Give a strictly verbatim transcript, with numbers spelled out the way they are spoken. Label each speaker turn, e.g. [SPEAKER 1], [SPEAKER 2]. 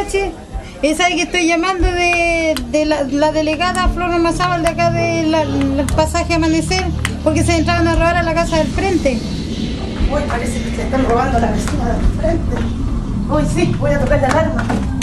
[SPEAKER 1] noches. Es ahí que estoy llamando de, de la, la delegada Flor Mazábal de acá del pasaje Amanecer, porque se entraron a robar a la casa del frente.
[SPEAKER 2] Uy, parece que se están robando a la vecina del frente. Uy, sí, voy a tocar la alarma.